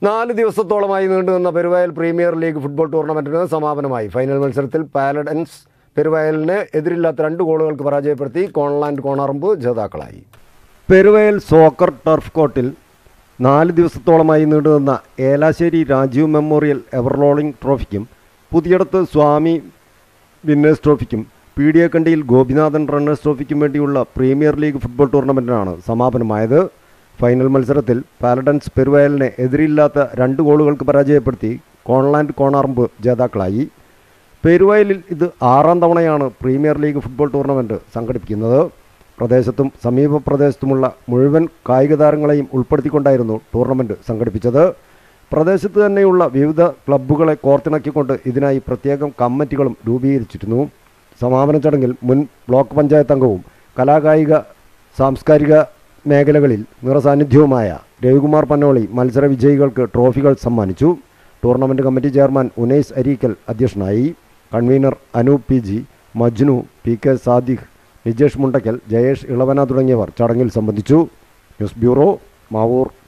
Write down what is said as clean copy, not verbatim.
4 ദിവസത്തോളമായി നീണ്ടുനിന്ന Peruvayal premier league football ടൂർണമെന്റിന് സമാപനമായി. ഫൈനൽ മത്സരത്തിൽ പാലഡൻസ് പെരുവയലിനെ എതിരില്ലാത്ത 2 ഗോളുകൾക്ക് പരാജയപ്പെടുത്തി കോൺലാൻഡ് കോണാറമ്പ് ജേതാക്കളായി. പെരുവയൽ സോക്കർ ടർഫ് കോർട്ടിൽ 4 ദിവസത്തോളമായി നീണ്ടുനിന്ന ഏലാശ്ശേരി രാജീവ് മെമ്മോറിയൽ എവർറോളിംഗ് ട്രോഫിക്കും പുതിയടത്ത് സ്വാമി വിന്നേഴ്സ് ട്രോഫിക്കും പീഡിയക്കണ്ടിയിൽ ഗോപിനാഥൻ റണ്ണേഴ്സ് ട്രോഫിക്കും വേണ്ടിയുള്ള പ്രീമിയർ ലീഗ് ഫുട്ബോൾ ടൂർണമെൻറ്റിനാണ് സമാപനമായത്. ഫൈനൽ മത്സരത്തിൽ പാലഡൻസ് പെരുവയലിനെ എതിരില്ലാത്ത 2 ഗോളുകൾക്ക് പരാജയപ്പെടുത്തി കോൺലാൻഡ് കോണാറമ്പ് ജേതാക്കളായി. പെരുവയലിൽ ഇത് 6ാം തവണയാണ് പ്രീമിയർ ലീഗ് ഫുട്ബോൾ ടൂർണമെൻറ്റ് സംഘടിപ്പിക്കുന്നത്. പ്രദേശത്തും സമീപ പ്രദേശത്തുമുള്ള മുഴുവൻ കായിക താരങ്ങളെയും ഉൾപ്പെടുത്തിക്കൊണ്ടായിരുന്നു ടൂർണമെൻറ്റ് സംഘടിപ്പിച്ചത്. പ്രദേശത്ത് തന്നെയുള്ള വിവിധ ക്ലബ്ബുകളെ കോർത്തിണക്കിക്കൊണ്ട് ഇതിനായി പ്രത്യേകം കമ്മിറ്റികളും രൂപീകരിച്ചിരുന്നു. സമാപന ചടങ്ങിൽ മുൻ ബ്ലോക്ക് പഞ്ചായത്ത് അംഗവും കലാകായിക സാംസ്കാരിക മേഖലകളിൽ നിറസാന്നിധ്യവുമായ രവികുമാർ പന്നോളി മത്സര വിജയികൾക്ക് ട്രോഫികൾ സമ്മാനിച്ചു. Tournament committee chairman Unais Areekal അധ്യക്ഷനായി. Convener Anoop PG, Majnu, PK Sadiq, Nijesh Mundakkal, Jayesh Elavana തുടങ്ങിയവർ ചടങ്ങിൽ സംബന്ധിച്ചു. News bureau, Mavoor.